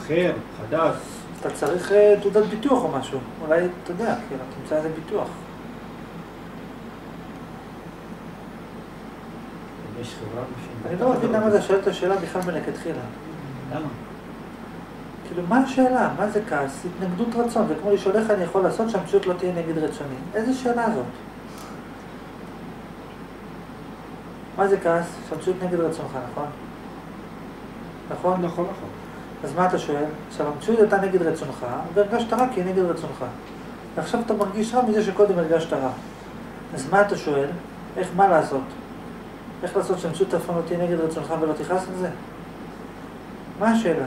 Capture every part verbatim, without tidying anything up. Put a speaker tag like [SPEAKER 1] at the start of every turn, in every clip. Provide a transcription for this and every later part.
[SPEAKER 1] אחר, חדש.
[SPEAKER 2] אתה צריך תעודת ביטוח או משהו, אולי אתה יודע, כאילו, תמצא איזה ביטוח.
[SPEAKER 1] יש חברה בשביל...
[SPEAKER 2] אני לא מבין למה אתה שואל את השאלה בכלל מלכתחילה.
[SPEAKER 1] למה?
[SPEAKER 2] כאילו, מה השאלה? מה זה כעס? התנגדות רצון, וכמו לשאול איך אני יכול לעשות שהמציאות לא תהיה נגד רצוני. איזה שאלה זאת? מה זה כעס? שהמציאות נגד רצונך, נכון? נכון?
[SPEAKER 1] נכון, נכון.
[SPEAKER 2] אז מה אתה שואל? עכשיו, המציאות הייתה נגד רצונך, והרגשת רע כי היא נגד רצונך. ועכשיו אתה מרגיש רע מזה שקודם הרגשת רע. אז מה אתה שואל? איך, מה לעשות? איך לעשות שהמציאות אף פעם לא תהיה נגד רצונך ולא תכעס על זה? מה השאלה?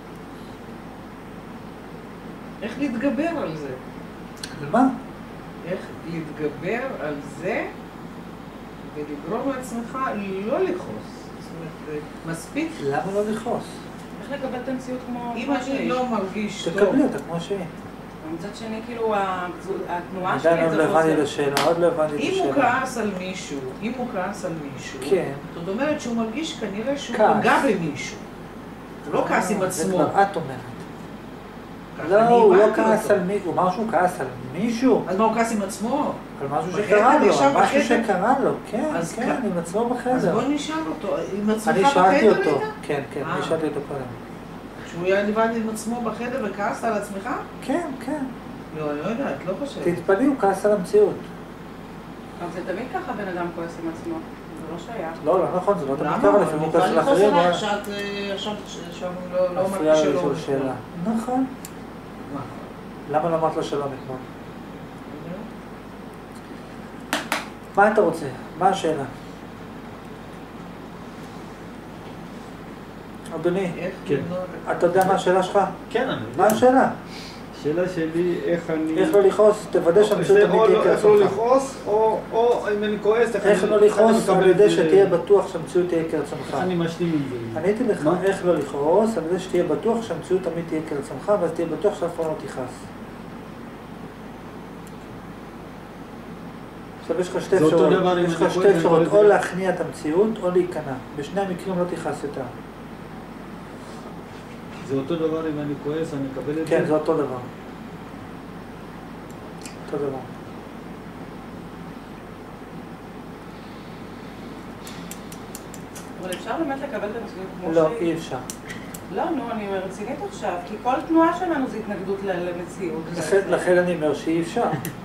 [SPEAKER 3] איך להתגבר על זה?
[SPEAKER 2] על מה?
[SPEAKER 3] איך להתגבר על זה ולגרום לעצמך לא לכעוס. זאת אומרת, מספיק.
[SPEAKER 2] למה לא לכעוס?
[SPEAKER 4] איך לקבל את המציאות כמו...
[SPEAKER 3] אם אני לא מרגיש טוב...
[SPEAKER 2] תקבלי אותה כמו שהיא.
[SPEAKER 4] מצד שני, כאילו, התנועה שלי
[SPEAKER 2] עדיין
[SPEAKER 4] זה
[SPEAKER 2] עוד לא הבנתי
[SPEAKER 4] חוזר.
[SPEAKER 2] לשאלה, עוד לא הבנתי לשאלה.
[SPEAKER 3] אם הוא כעס על מישהו, אם הוא כעס על מישהו,
[SPEAKER 2] כן.
[SPEAKER 3] זאת אומרת שהוא מרגיש כנראה שהוא
[SPEAKER 2] כעס.
[SPEAKER 3] פגע במישהו. הוא לא כעס עם
[SPEAKER 2] זה
[SPEAKER 3] עצמו.
[SPEAKER 2] כבר את אומרת.
[SPEAKER 3] ככה
[SPEAKER 2] לא,
[SPEAKER 3] אני
[SPEAKER 2] הוא לא
[SPEAKER 3] הבנתי
[SPEAKER 2] כעס
[SPEAKER 3] אותו.
[SPEAKER 2] על מישהו, הוא אמר שהוא כעס על מישהו.
[SPEAKER 3] אז מה, הוא כעס עם עצמו?
[SPEAKER 2] על משהו
[SPEAKER 3] בחדר,
[SPEAKER 2] שקרה לו,
[SPEAKER 3] ישב
[SPEAKER 2] על משהו
[SPEAKER 3] בחדר?
[SPEAKER 2] שקרה לו, כן,
[SPEAKER 3] אז
[SPEAKER 2] כן,
[SPEAKER 3] כ-
[SPEAKER 2] עם עצמו
[SPEAKER 3] אז
[SPEAKER 2] בחדר.
[SPEAKER 3] בוא נשאל אותו, עם עצמך
[SPEAKER 2] אני
[SPEAKER 3] בחדר
[SPEAKER 2] שאלתי אותו,
[SPEAKER 3] היית?
[SPEAKER 2] כן, כן, אני
[SPEAKER 3] אה.
[SPEAKER 2] שאלתי אותו קודם.
[SPEAKER 3] שהוא היה לבד עם עצמו בחדר וכעסת על עצמך?
[SPEAKER 2] כן, כן,
[SPEAKER 3] לא, אני לא יודעת, לא חושבת.
[SPEAKER 2] תתפלאי, הוא כעס על המציאות.
[SPEAKER 4] אבל זה תמיד ככה בן אדם כועס עם עצמו, זה לא שייך.
[SPEAKER 2] לא, לא נכון, זה לא תמיד
[SPEAKER 3] למה?
[SPEAKER 2] ככה, לפעמים הוא כועס על אחרים.
[SPEAKER 3] אני
[SPEAKER 2] הוא
[SPEAKER 3] יכולה שאת אה, עכשיו שם לא לא
[SPEAKER 2] מפריע
[SPEAKER 3] אמרתי
[SPEAKER 2] לו
[SPEAKER 3] שלום.
[SPEAKER 2] לשאול שאלה. נכון.
[SPEAKER 3] מה?
[SPEAKER 2] למה לא אמרת לו שלום אתמול? מה אתה רוצה? מה השאלה? אדוני,
[SPEAKER 3] איך
[SPEAKER 1] כן.
[SPEAKER 3] למנוע את
[SPEAKER 2] אתה יודע מה השאלה שלך?
[SPEAKER 1] כן, אני
[SPEAKER 2] מה השאלה?
[SPEAKER 1] השאלה שלי, איך אני...
[SPEAKER 2] איך לא לכעוס? תוודא שהמציאות
[SPEAKER 1] זה
[SPEAKER 2] תמיד
[SPEAKER 1] או
[SPEAKER 2] תהיה
[SPEAKER 1] לא- איך לא
[SPEAKER 2] כרצונך.
[SPEAKER 1] לכעוס, או או אם אני כועס,
[SPEAKER 2] איך
[SPEAKER 1] אני-
[SPEAKER 2] לא לכעוס?
[SPEAKER 1] אני
[SPEAKER 2] על ידי
[SPEAKER 1] מקבל את זה-
[SPEAKER 2] שתהיה בטוח שהמציאות תהיה כרצונך.
[SPEAKER 1] איך אני משלים עם זה?
[SPEAKER 2] עניתי לך,
[SPEAKER 1] מה?
[SPEAKER 2] איך לא לכעוס? על ידי שתהיה בטוח שהמציאות תמיד תהיה כרצונך, ואז תהיה בטוח שאף פעם לא תכעס. עכשיו יש לך שתי
[SPEAKER 1] זה אותו
[SPEAKER 2] אפשרויות,
[SPEAKER 1] דבר אם
[SPEAKER 2] יש לך
[SPEAKER 1] אני
[SPEAKER 2] שתי
[SPEAKER 1] כועס, אני
[SPEAKER 2] אפשרויות,
[SPEAKER 1] יכול
[SPEAKER 2] או
[SPEAKER 1] לזה-
[SPEAKER 2] להכניע את המציאות או להיכנע. בשני המקרים לא תכעס יותר.
[SPEAKER 1] זה אותו דבר אם אני כועס, אני אקבל את זה?
[SPEAKER 2] כן, זה אותו דבר. אותו דבר.
[SPEAKER 4] אבל אפשר באמת לקבל את המציאות כמו
[SPEAKER 2] לא,
[SPEAKER 4] שהיא?
[SPEAKER 2] אי אפשר.
[SPEAKER 4] לא, נו, אני רצינית עכשיו, כי כל תנועה שלנו זה התנגדות ל- למציאות.
[SPEAKER 2] לכן- לכן אני אומר שאי אפשר.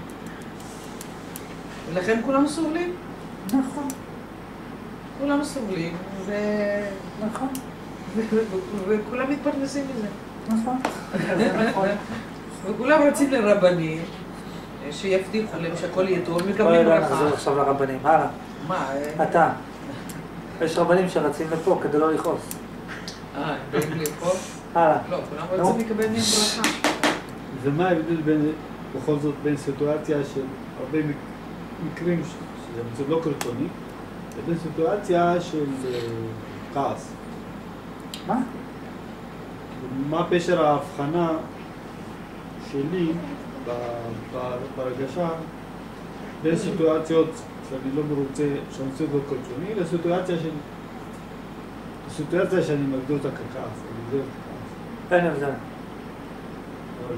[SPEAKER 3] ולכן כולם סובלים.
[SPEAKER 2] נכון,
[SPEAKER 3] כולם סובלים, ו...
[SPEAKER 2] נכון,
[SPEAKER 3] ו- ו- וכולם מתפרנסים מזה.
[SPEAKER 2] נכון.
[SPEAKER 4] זה נכון.
[SPEAKER 3] וכולם רצים לרבנים, שיבטיחו להם שהכל יהיה טוב,
[SPEAKER 2] בואי
[SPEAKER 3] מקבלים
[SPEAKER 2] לא
[SPEAKER 3] ברכה.
[SPEAKER 2] נחזור עכשיו לרבנים, הלאה.
[SPEAKER 3] מה? אה,
[SPEAKER 2] אתה. יש רבנים שרצים לפה כדי לא לכעוס.
[SPEAKER 3] אה, הם באים לפה?
[SPEAKER 2] הלאה.
[SPEAKER 3] לא, כולם רוצים לקבל מהם ברכה.
[SPEAKER 1] ומה ההבדל בין, בכל זאת, בין סיטואציה של הרבה מק- מקרים ש- שזה לא קרטוני, לבין סיטואציה של אה, כעס?
[SPEAKER 2] מה?
[SPEAKER 1] מה פשר ההבחנה שלי ב- ב- ברגשה בין סיטואציות שאני לא מרוצה, שהמציאות לא קרטוני, לסיטואציה של... סיטואציה שאני מגדיר אותה ככעס, אני מגדיר אותה ככעס.
[SPEAKER 2] אין הבדל.
[SPEAKER 1] אבל...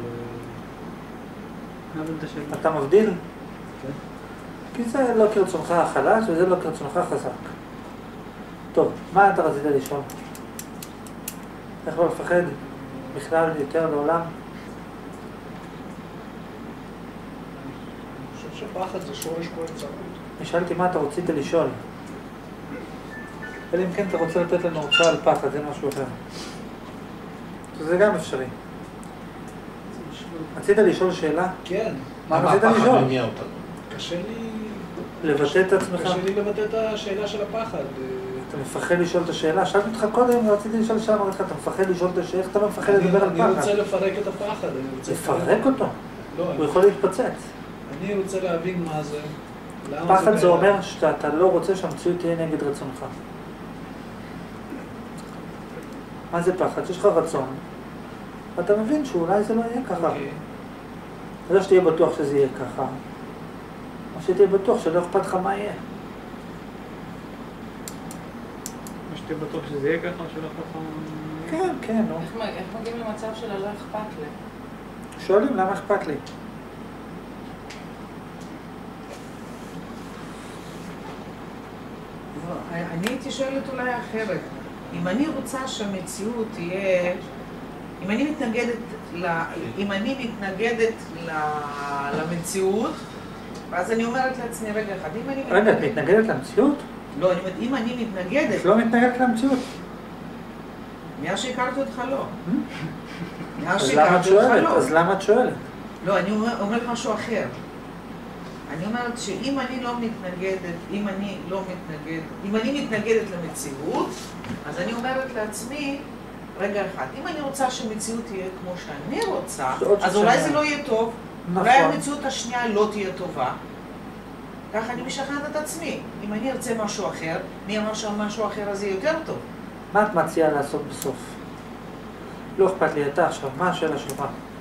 [SPEAKER 1] מה הבנת השאלה?
[SPEAKER 2] אתה מבדיל?
[SPEAKER 1] כן.
[SPEAKER 2] כי זה לא כרצונך החלש וזה לא כרצונך חזק. טוב, מה אתה רצית לשאול? איך לא לפחד בכלל יותר לעולם?
[SPEAKER 5] אני חושב שפחד זה שורש כל צרות.
[SPEAKER 2] אני שאלתי מה אתה רצית לשאול. אלא אם כן אתה רוצה לתת לנו הרצאה על פחד, זה משהו אחר. זה גם אפשרי. רצית לשאול שאלה?
[SPEAKER 5] כן.
[SPEAKER 2] מה
[SPEAKER 6] למה
[SPEAKER 2] רצית
[SPEAKER 6] הפחד
[SPEAKER 2] לשאול?
[SPEAKER 6] מניע אותנו?
[SPEAKER 5] קשה לי...
[SPEAKER 2] לבטא את עצמך?
[SPEAKER 5] קשה לי לבטא את השאלה של הפחד.
[SPEAKER 2] אתה מפחד לשאול את השאלה? שאלתי אותך קודם, רציתי לשאול שאלה, אמרתי לך, אתה מפחד לשאול את השאלה? איך אתה לא מפחד
[SPEAKER 5] אני-
[SPEAKER 2] לדבר על
[SPEAKER 5] אני
[SPEAKER 2] פחד?
[SPEAKER 5] רוצה לפרק את הפחד. אני רוצה
[SPEAKER 2] לפרק אותו?
[SPEAKER 5] לא,
[SPEAKER 2] הוא
[SPEAKER 5] אני-
[SPEAKER 2] יכול להתפוצץ.
[SPEAKER 5] אני רוצה להבין מה זה. למה
[SPEAKER 2] פחד זה
[SPEAKER 5] קיים.
[SPEAKER 2] אומר שאתה לא רוצה שהמציאות תהיה נגד רצונך. מה זה פחד? שיש לך רצון, ואתה מבין שאולי זה לא יהיה ככה.
[SPEAKER 5] אוקיי.
[SPEAKER 2] לא שתהיה בטוח שזה יהיה ככה, או שתהיה בטוח שלא אכפת לך מה יהיה.
[SPEAKER 1] מה שתהיה בטוח שזה יהיה ככה, שלא ככה...
[SPEAKER 2] כן, כן, נו.
[SPEAKER 4] איך מ- איך מגיעים למצב של הלא אכפת לי?
[SPEAKER 2] שואלים למה אכפת לי.
[SPEAKER 3] אני הייתי שואלת אולי אחרת. אם אני רוצה שהמציאות תהיה... אם אני מתנגדת, ל... אם אני מתנגדת ל... למציאות, ואז אני אומרת לעצמי, רגע אחד, אם אני
[SPEAKER 2] רגע, את מתנגדת למציאות?
[SPEAKER 3] לא, אני אומרת, אם אני מתנגדת,
[SPEAKER 2] את לא מתנגדת למציאות.
[SPEAKER 3] מאז שהכרתי אותך לא. מאז
[SPEAKER 2] אז למה את
[SPEAKER 3] שהכרתי אותך
[SPEAKER 2] שואלת?
[SPEAKER 3] לא.
[SPEAKER 2] אז למה את שואלת?
[SPEAKER 3] לא, אני אומר- אומרת משהו אחר. אני אומרת שאם אני לא מתנגדת, אם אני לא מתנגדת, אם אני מתנגדת למציאות, אז אני אומרת לעצמי, רגע אחד, אם אני רוצה שהמציאות תהיה כמו שאני רוצה,
[SPEAKER 2] זה עוד
[SPEAKER 3] אז אולי
[SPEAKER 2] שנה.
[SPEAKER 3] זה לא יהיה טוב,
[SPEAKER 2] נכון.
[SPEAKER 3] אולי המציאות השנייה לא תהיה טובה. ככה אני משכנעת את עצמי. אם אני ארצה משהו אחר, מי אמר שמשהו אחר הזה יותר טוב?
[SPEAKER 2] מה את מציעה לעשות בסוף? לא אכפת לי, אתה עכשיו, מה השאלה שלך?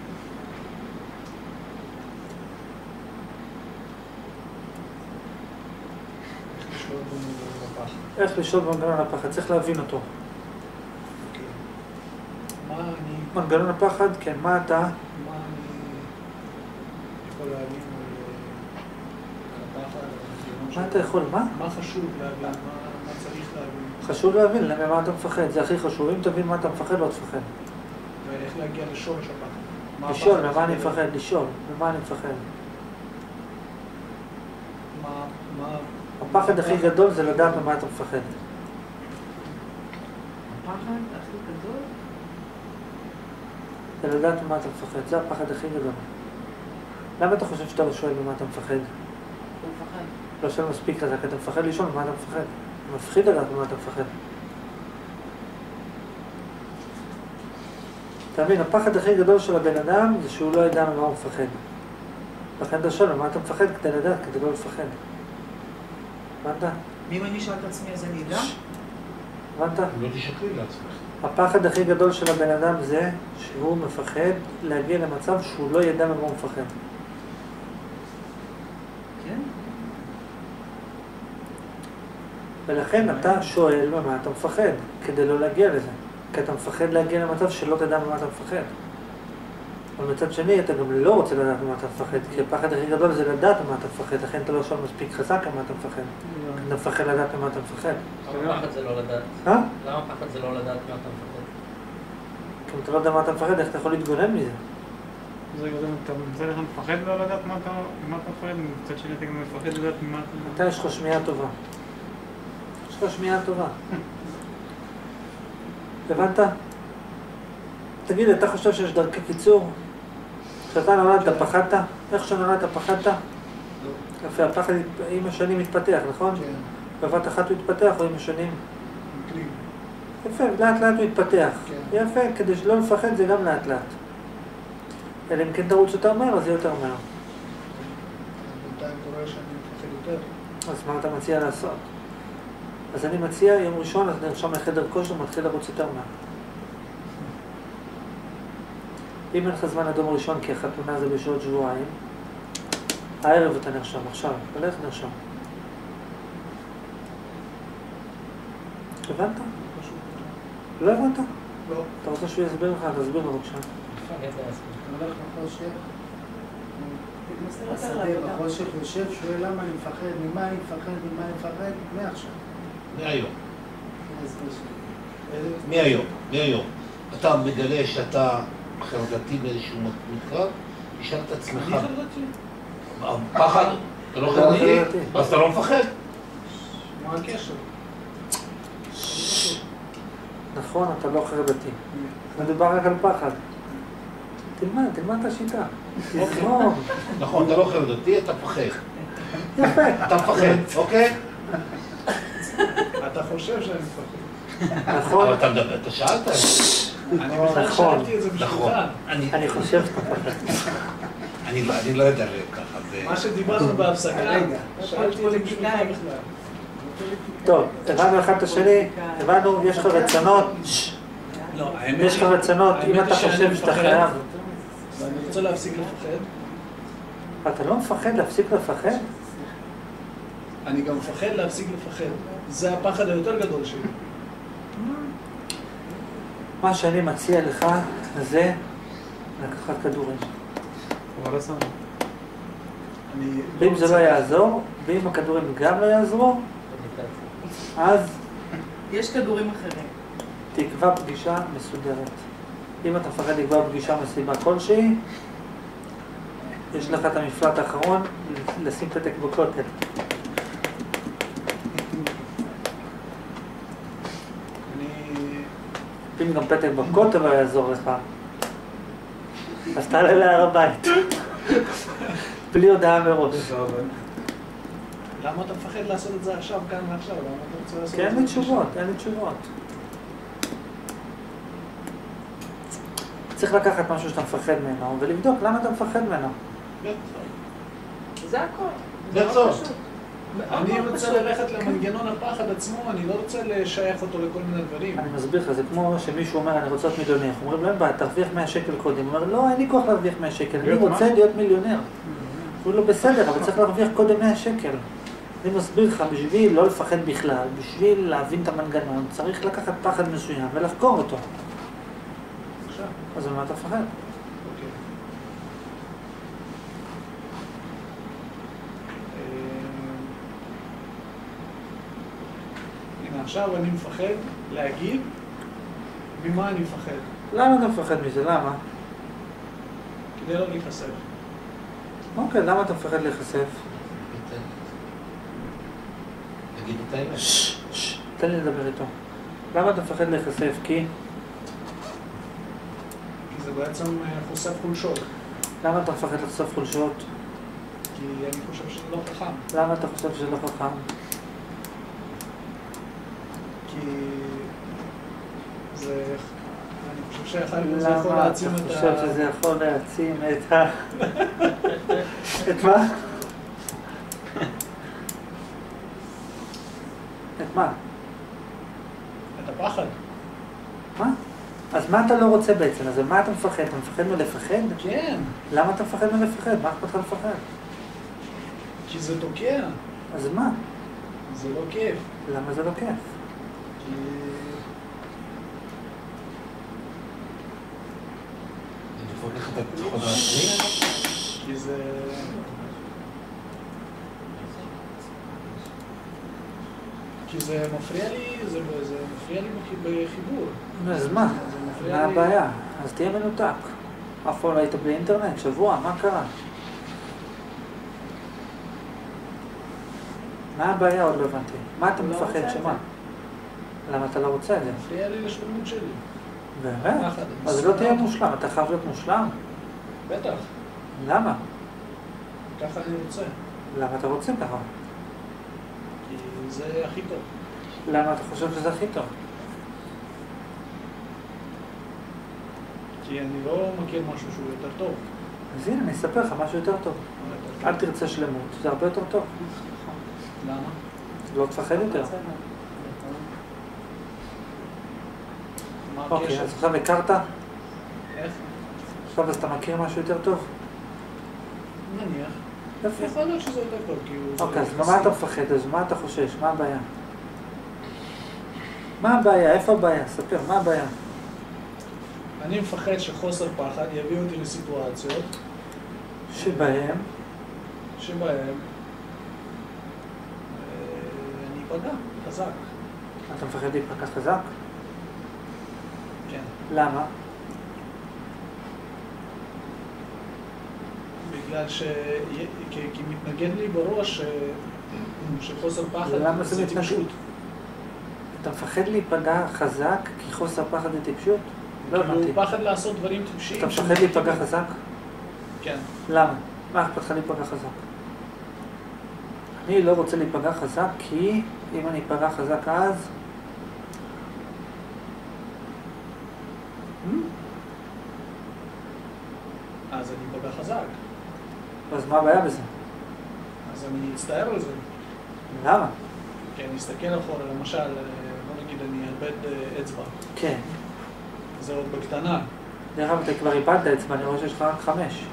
[SPEAKER 5] לשלוט במנגנון הפחד.
[SPEAKER 2] איך לשלוט במנגנון הפחד? צריך להבין אותו.
[SPEAKER 5] אוקיי. מה אני...
[SPEAKER 2] מנגנון הפחד, כן, מה אתה?
[SPEAKER 5] מה אני יכול להבין על על הפחד? על המנגנון
[SPEAKER 2] מה
[SPEAKER 5] שלו?
[SPEAKER 2] אתה יכול? מה?
[SPEAKER 5] מה חשוב להבין? מה מה צריך להבין?
[SPEAKER 2] חשוב להבין למה אתה מפחד, זה הכי חשוב. אם תבין מה אתה מפחד, לא תפחד.
[SPEAKER 5] ואיך להגיע לשורש הפחד? מה
[SPEAKER 2] לשאול,
[SPEAKER 5] הפחד
[SPEAKER 2] ממה אני
[SPEAKER 5] הזה?
[SPEAKER 2] מפחד? לשאול, ממה אני מפחד?
[SPEAKER 5] מה... מה...
[SPEAKER 2] הפחד הכי גדול זה לדעת ממה אתה מפחד.
[SPEAKER 3] הפחד הכי גדול?
[SPEAKER 2] זה לדעת ממה אתה מפחד, זה הפחד הכי גדול. למה אתה חושב שאתה לא שואל ממה אתה מפחד?
[SPEAKER 4] הוא מפחד.
[SPEAKER 2] לא שואל מספיק חזק, אתה מפחד לשאול ממה אתה מפחד. מפחיד לדעת ממה אתה מפחד. אתה מבין, הפחד הכי גדול של הבן אדם זה שהוא לא ידע ממה הוא מפחד. לכן אתה שואל ממה אתה מפחד כדי לדעת, כדי לא לפחד. הבנת?
[SPEAKER 3] ואם אני אשאל את עצמי אז אני אדע?
[SPEAKER 2] הבנת?
[SPEAKER 6] לא תשקרי לעצמך.
[SPEAKER 2] הפחד הכי גדול של הבן אדם זה שהוא מפחד להגיע למצב שהוא לא ידע ממה הוא מפחד.
[SPEAKER 3] כן.
[SPEAKER 2] ולכן אתה שואל ממה אתה מפחד, כדי לא להגיע לזה. כי אתה מפחד להגיע למצב שלא תדע ממה אתה מפחד. אבל מצד שני, אתה גם לא רוצה לדעת ממה אתה מפחד, כי הפחד הכי גדול זה לדעת ממה אתה מפחד, לכן אתה לא שואל מספיק חזק ממה אתה מפחד. אתה מפחד לדעת ממה אתה מפחד.
[SPEAKER 7] למה פחד זה לא לדעת?
[SPEAKER 2] אה?
[SPEAKER 7] למה פחד זה לא לדעת מה אתה מפחד?
[SPEAKER 2] כי אם אתה לא יודע מה אתה מפחד, איך אתה יכול להתגונן מזה?
[SPEAKER 1] זה גם, אתה מצד אחד מפחד לא לדעת מה אתה מה אתה מפחד, ומצד שני אתה גם מפחד לדעת ממה אתה...
[SPEAKER 2] אתה יש לך שמיעה טובה. יש לך שמיעה טובה. הבנת? תגיד, אתה חושב שיש דרכי קיצור? כשאתה נולדת, פחדת? איך שנולדת, פחדת? יפה, הפחד עם השנים מתפתח, נכון?
[SPEAKER 5] כן.
[SPEAKER 2] בבת אחת הוא התפתח או עם השנים?
[SPEAKER 5] מקרים.
[SPEAKER 2] יפה, לאט לאט הוא התפתח.
[SPEAKER 5] כן.
[SPEAKER 2] יפה, כדי שלא לפחד זה גם לאט לאט. אלא אם כן תרוץ יותר מהר, אז זה יותר מהר.
[SPEAKER 5] בינתיים קורה שאני מפחד יותר.
[SPEAKER 2] אז מה אתה מציע לעשות? אז אני מציע יום ראשון, אז נרשם לחדר כושר, מתחיל לרוץ יותר מהר. אם אין לך זמן עד יום ראשון, כי החתונה זה בשעות שבועיים, הערב אתה נרשם, עכשיו, הולך נרשם. הבנת? לא הבנת?
[SPEAKER 5] לא.
[SPEAKER 2] אתה רוצה שהוא יסביר לך? תסביר לו בבקשה.
[SPEAKER 8] הולך בחושך,
[SPEAKER 4] מסתיר
[SPEAKER 8] השדה
[SPEAKER 4] יותר לעבודה.
[SPEAKER 8] בחושך יושב, שואל למה אני מפחד, ממה אני מפחד, ממה אני מפחד, מעכשיו.
[SPEAKER 6] מהיום.
[SPEAKER 8] אז קשה.
[SPEAKER 6] מהיום. מהיום. אתה מגלה שאתה חרדתי באיזשהו מקרב, תשאל את עצמך.
[SPEAKER 5] אני חרדתי.
[SPEAKER 6] פחד? אתה לא חרדתי? אז אתה לא מפחד.
[SPEAKER 5] מה הקשר?
[SPEAKER 2] נכון, אתה לא חרדתי. מדובר רק על פחד. תלמד, תלמד את השיטה. תזרום.
[SPEAKER 6] נכון, אתה לא חרדתי, אתה מפחד.
[SPEAKER 2] יפה.
[SPEAKER 6] אתה מפחד, אוקיי?
[SPEAKER 5] אתה חושב שאני מפחד.
[SPEAKER 2] נכון.
[SPEAKER 6] אבל אתה מדבר, אתה שאלת.
[SPEAKER 5] אני בכלל
[SPEAKER 2] נכון.
[SPEAKER 5] שאלתי את זה בשבילך.
[SPEAKER 6] נכון. אני-
[SPEAKER 2] אני חושב שאתה פחד.
[SPEAKER 6] אני לא- אני לא יודע ככה. זה-
[SPEAKER 5] מה שדיברנו בהפסקה,
[SPEAKER 8] רגע.
[SPEAKER 5] שאלתי את זה בשבילך בכלל.
[SPEAKER 2] טוב, הבנו אחד את השני, הבנו, יש לך רצונות,
[SPEAKER 5] לא, האמת
[SPEAKER 2] יש לך
[SPEAKER 5] היא-
[SPEAKER 2] רצונות, אם
[SPEAKER 5] האמת
[SPEAKER 2] אתה
[SPEAKER 5] היא שאני
[SPEAKER 2] חושב שאתה
[SPEAKER 5] מפחד,
[SPEAKER 2] חייב.
[SPEAKER 5] ואני רוצה להפסיק לפחד.
[SPEAKER 2] אתה לא מפחד להפסיק לפחד?
[SPEAKER 5] אני גם מפחד להפסיק לפחד. זה הפחד היותר גדול שלי.
[SPEAKER 2] מה שאני מציע לך זה לקחת כדורים.
[SPEAKER 1] אבל עשה.
[SPEAKER 5] אני
[SPEAKER 2] ואם זה לא יעזור, ואם הכדורים גם לא יעזרו, אז
[SPEAKER 4] יש כדורים אחרים.
[SPEAKER 2] תקבע פגישה מסודרת. אם אתה מפחד לקבוע פגישה מסיבה כלשהי, יש לך את המפלט האחרון לשים פתק בכותל.
[SPEAKER 5] אני...
[SPEAKER 2] אם גם פתק בכותל לא יעזור לך, אז תעלה להר הבית. בלי הודעה מראש.
[SPEAKER 5] למה אתה מפחד לעשות את זה עכשיו, כאן ועכשיו? למה אתה רוצה לעשות את זה?
[SPEAKER 2] כי אין לי תשובות, אין לי תשובות. צריך לקחת משהו שאתה מפחד ממנו ולבדוק למה אתה מפחד ממנו.
[SPEAKER 3] זה הכל.
[SPEAKER 6] זה טוב.
[SPEAKER 5] אני רוצה ללכת למנגנון הפחד עצמו, אני לא רוצה לשייך אותו לכל מיני דברים.
[SPEAKER 2] אני מסביר לך, זה כמו שמישהו אומר, אני רוצה להיות מיליונר. אומרים לו, אין בעיה, תרוויח מאה שקל קודם. הוא אומר, לא, אין לי כוח להרוויח מאה שקל, אני רוצה להיות מיליונר. הוא לא בסדר, אבל צריך להרוויח קודם מאה שקל. אני מסביר לך, בשביל לא לפחד בכלל, בשביל להבין את המנגנון, צריך לקחת פחד מסוים ולחקור אותו.
[SPEAKER 5] עכשיו.
[SPEAKER 2] אז על מה אתה מפחד?
[SPEAKER 5] אוקיי. הנה, עכשיו אני מפחד להגיד ממה אני מפחד.
[SPEAKER 2] למה אתה מפחד מזה? למה?
[SPEAKER 5] כדי לא להיחשף.
[SPEAKER 2] אוקיי, למה אתה מפחד להיחשף?
[SPEAKER 6] תגיד את האמת.
[SPEAKER 2] ששש, תן לי לדבר איתו. למה אתה מפחד להיחשף? כי?
[SPEAKER 5] כי זה בעצם חושף חולשות.
[SPEAKER 2] למה אתה מפחד לחשוף חולשות?
[SPEAKER 5] כי אני חושב שזה לא חכם.
[SPEAKER 2] למה אתה חושב שזה לא חכם?
[SPEAKER 5] כי זה... אני חושב שאחד זה יכול
[SPEAKER 2] למה אתה
[SPEAKER 5] להעצים את ה...
[SPEAKER 2] חושב שזה יכול להעצים את ה... את מה? את מה?
[SPEAKER 5] את הפחד.
[SPEAKER 2] מה? אז מה אתה לא רוצה בעצם? אז מה אתה מפחד? אתה מפחד מלפחד?
[SPEAKER 5] כן.
[SPEAKER 2] למה אתה מפחד מלפחד? מה אכפת לך לפחד?
[SPEAKER 5] כי זה תוקע.
[SPEAKER 2] אז מה?
[SPEAKER 5] זה לא כיף.
[SPEAKER 2] למה זה לא כיף?
[SPEAKER 5] כי...
[SPEAKER 6] לדפוק לך את הביטחון העצמי?
[SPEAKER 5] כי זה... כי זה מפריע לי, זה, זה מפריע לי בחיבור.
[SPEAKER 2] אז מה?
[SPEAKER 5] זה מפריע
[SPEAKER 2] מה
[SPEAKER 5] לי-
[SPEAKER 2] הבעיה? אז תהיה מנותק. אף פעם לא היית בלי אינטרנט, שבוע, מה קרה? מה הבעיה? עוד לא הבנתי. מה אתה
[SPEAKER 4] לא רוצה
[SPEAKER 2] מפחד
[SPEAKER 4] את
[SPEAKER 2] שמה?
[SPEAKER 4] זה.
[SPEAKER 2] למה אתה לא רוצה את זה?
[SPEAKER 5] מפריע לי לשלמות שלי.
[SPEAKER 2] באמת?
[SPEAKER 5] פחד, אני
[SPEAKER 2] אז לא
[SPEAKER 5] שונא
[SPEAKER 2] תהיה
[SPEAKER 5] אותו.
[SPEAKER 2] מושלם, אתה חייב להיות מושלם?
[SPEAKER 5] בטח,
[SPEAKER 2] למה?
[SPEAKER 5] ככה אני רוצה.
[SPEAKER 2] למה אתה רוצה ככה?
[SPEAKER 5] כי זה הכי טוב.
[SPEAKER 2] למה אתה חושב שזה הכי טוב?
[SPEAKER 5] כי אני לא מכיר משהו שהוא יותר טוב.
[SPEAKER 2] אז הנה, אני אספר לך משהו יותר טוב.
[SPEAKER 5] מה יותר
[SPEAKER 2] אל תרצה שלמות, זה הרבה יותר טוב.
[SPEAKER 5] טוב? למה?
[SPEAKER 2] לא תפחד יותר.
[SPEAKER 5] מה
[SPEAKER 2] אוקיי,
[SPEAKER 5] הקשר?
[SPEAKER 2] אז עכשיו הכרת?
[SPEAKER 5] איך?
[SPEAKER 2] עכשיו אז אתה מכיר משהו יותר טוב?
[SPEAKER 5] נניח.
[SPEAKER 2] יפה.
[SPEAKER 5] יכול להיות שזה יותר טוב, כי הוא...
[SPEAKER 2] אוקיי, אז מה אתה מפחד? אז מה אתה חושש? מה הבעיה? מה הבעיה? איפה הבעיה? ספר, מה הבעיה?
[SPEAKER 5] אני מפחד שחוסר פחד יביא אותי לסיטואציות
[SPEAKER 2] שבהם,
[SPEAKER 5] שבהם אה, אני אפגע חזק.
[SPEAKER 2] אתה מפחד להיפגע חזק?
[SPEAKER 5] כן.
[SPEAKER 2] למה?
[SPEAKER 5] בגלל ש... כי, כי מתנגד לי בראש ש... שחוסר פחד
[SPEAKER 2] למה זה מתנגד?
[SPEAKER 5] טיפשות.
[SPEAKER 2] אתה מפחד להיפגע חזק כי חוסר פחד זה טיפשות? לא הבנתי.
[SPEAKER 5] כאילו פחד לעשות דברים טיפשיים.
[SPEAKER 2] אתה מפחד להיפגע חזק?
[SPEAKER 5] כן.
[SPEAKER 2] למה? מה אכפת לך להיפגע חזק? אני לא רוצה להיפגע חזק כי אם אני אפגע חזק אז...
[SPEAKER 5] אז אני אפגע חזק.
[SPEAKER 2] אז מה הבעיה בזה?
[SPEAKER 5] אז אני אצטער על זה.
[SPEAKER 2] למה?
[SPEAKER 5] כי אני אסתכל אחורה, למשל, בוא נגיד אני אאבד אה, אצבע.
[SPEAKER 2] כן.
[SPEAKER 5] זה עוד בקטנה.
[SPEAKER 2] דרך אגב, אתה כבר איבדת אצבע, אני רואה שיש לך רק חמש.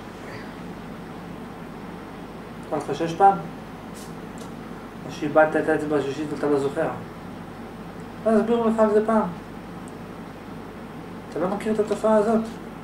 [SPEAKER 2] קרה לך שש פעם? או שאיבדת את האצבע השישית ואתה לא זוכר? אז אסביר לך על זה פעם. אתה לא מכיר את התופעה הזאת.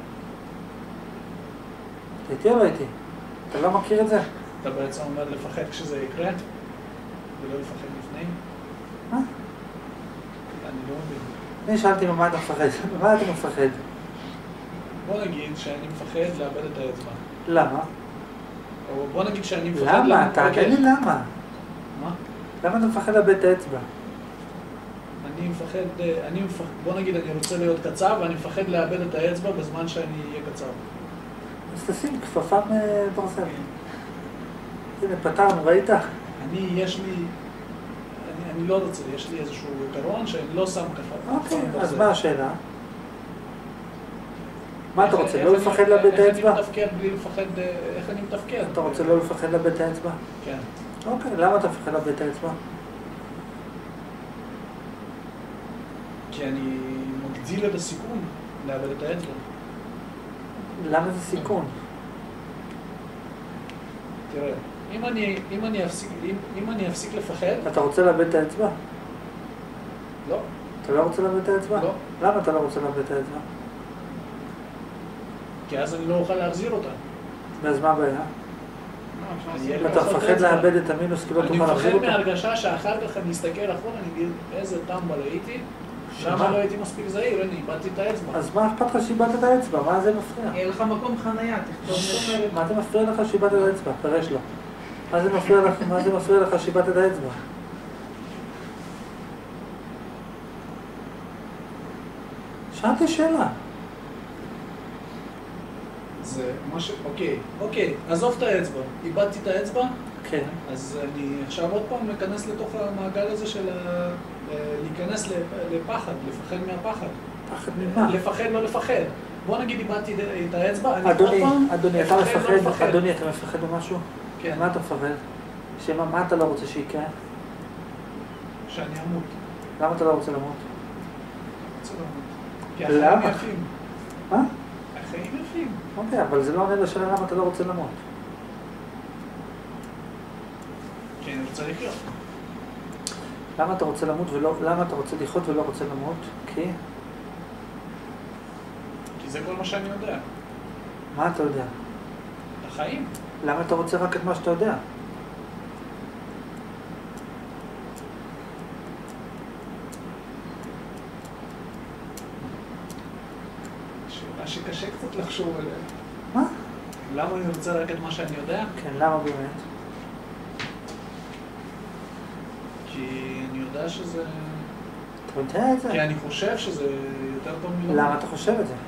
[SPEAKER 2] אתה איתי או לא איתי? אתה לא מכיר את זה?
[SPEAKER 5] אתה בעצם אומר לפחד כשזה יקרה, ולא לפחד לפני?
[SPEAKER 2] מה?
[SPEAKER 5] אני לא מבין.
[SPEAKER 2] אני שאלתי ממה אתה מפחד. ממה אתה מפחד?
[SPEAKER 5] בוא נגיד שאני מפחד לאבד את האצבע.
[SPEAKER 2] למה?
[SPEAKER 5] או בוא נגיד שאני מפחד...
[SPEAKER 2] למה? תענה לי למה.
[SPEAKER 5] מה?
[SPEAKER 2] למה אתה מפחד לאבד את האצבע?
[SPEAKER 5] אני מפחד, אני מפחד, בוא נגיד אני רוצה להיות קצר ואני מפחד לאבד את האצבע בזמן שאני אהיה קצר.
[SPEAKER 2] אז תשים כפפה מברזל. הנה, פתרנו, ראית?
[SPEAKER 5] אני, יש לי, אני, אני לא רוצה, יש לי איזשהו עיקרון שאני לא שם כפפה.
[SPEAKER 2] אוקיי, אז מה השאלה? מה אתה רוצה, לא לפחד לאבד את האצבע?
[SPEAKER 5] איך אני מתפקד בלי לפחד, איך אני מתפקד?
[SPEAKER 2] אתה רוצה לא לפחד לאבד את האצבע?
[SPEAKER 5] כן.
[SPEAKER 2] אוקיי, למה אתה מפחד לאבד את האצבע?
[SPEAKER 5] כי אני מגדיל את הסיכון לאבד את האצבע.
[SPEAKER 2] למה זה סיכון?
[SPEAKER 5] תראה, אם אני, אם אני אפסיק, אם, אם אני אפסיק לפחד...
[SPEAKER 2] אתה רוצה לאבד את האצבע?
[SPEAKER 5] לא.
[SPEAKER 2] אתה לא רוצה לאבד את האצבע?
[SPEAKER 5] לא.
[SPEAKER 2] למה אתה לא רוצה לאבד את האצבע?
[SPEAKER 5] כי אז אני לא אוכל להחזיר אותה.
[SPEAKER 2] ואז מה הבעיה?
[SPEAKER 5] אני אהיה
[SPEAKER 2] אתה
[SPEAKER 5] פחות
[SPEAKER 2] מפחד
[SPEAKER 5] אצבע.
[SPEAKER 2] לאבד את המינוס כי לא תוכל להחזיר
[SPEAKER 5] אני
[SPEAKER 2] אותו?
[SPEAKER 5] מפחד מהרגשה שאחר כך אני אסתכל אחורה, אני אגיד איזה טמבל הייתי,
[SPEAKER 2] שמה?
[SPEAKER 5] למה לא הייתי מספיק זהיר, אני איבדתי את האצבע.
[SPEAKER 2] אז מה אכפת לך שאיבדת את האצבע? מה זה מפריע?
[SPEAKER 3] יהיה לך מקום חנייה, תכתוב זאת.
[SPEAKER 2] מה זה מפריע לך שאיבדת את האצבע? פרש לו. מה זה מפריע לך, מה זה מפריע לך שאיבדת את האצבע? שאלתי שאלה.
[SPEAKER 5] זה מה ש... אוקיי, אוקיי, עזוב את האצבע. איבדתי את האצבע,
[SPEAKER 2] כן.
[SPEAKER 5] אז אני עכשיו עוד פעם אכנס לתוך המעגל הזה של ה... להיכנס לפחד, לפחד מהפחד.
[SPEAKER 2] פחד ממה?
[SPEAKER 5] לפחד, לא לפחד. בוא נגיד איבדתי את האצבע, אני עוד
[SPEAKER 2] אדוני,
[SPEAKER 5] פעם...
[SPEAKER 2] אדוני, אתה
[SPEAKER 5] לפחד, לא
[SPEAKER 2] מפחד,
[SPEAKER 5] לפחד.
[SPEAKER 2] אדוני, אתה מפחד ממשהו?
[SPEAKER 5] כן.
[SPEAKER 2] מה אתה מפחד? שמה, מה אתה לא רוצה שיקרה?
[SPEAKER 5] שאני אמות.
[SPEAKER 2] למה אתה לא רוצה למות?
[SPEAKER 5] רוצה למות. כי החיים
[SPEAKER 2] למה?
[SPEAKER 5] יפים.
[SPEAKER 2] מה?
[SPEAKER 5] החיים יפים.
[SPEAKER 2] אוקיי, אבל זה לא עונה לשאלה למה אתה לא רוצה למות.
[SPEAKER 5] כי אני רוצה לחיות.
[SPEAKER 2] למה אתה רוצה למות ולא, למה אתה רוצה לחיות ולא רוצה למות? כי?
[SPEAKER 5] כי זה כל מה שאני יודע.
[SPEAKER 2] מה אתה יודע?
[SPEAKER 5] החיים.
[SPEAKER 2] למה אתה רוצה רק את מה שאתה יודע?
[SPEAKER 5] שאלה שקשה קצת לחשוב עליה.
[SPEAKER 2] מה?
[SPEAKER 5] למה אני רוצה רק את מה שאני יודע?
[SPEAKER 2] כן, למה באמת?
[SPEAKER 5] כי אני יודע שזה...
[SPEAKER 2] אתה יודע את זה?
[SPEAKER 5] כי אני חושב שזה יותר טוב מלמות.
[SPEAKER 2] למה אתה חושב את זה?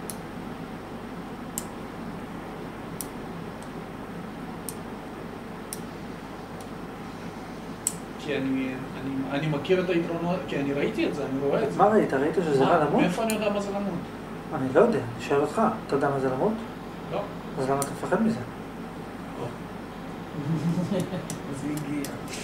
[SPEAKER 5] כי אני, אני, אני מכיר את היתרונות, כי אני ראיתי את זה, אני רואה את זה.
[SPEAKER 2] מה ראית? ראית שזה רע למות?
[SPEAKER 5] מאיפה אני יודע מה זה למות?
[SPEAKER 2] אני לא יודע, אני שואל אותך, אתה יודע מה זה למות?
[SPEAKER 5] לא.
[SPEAKER 2] אז למה אתה מפחד מזה?
[SPEAKER 3] אז היא הגיעה.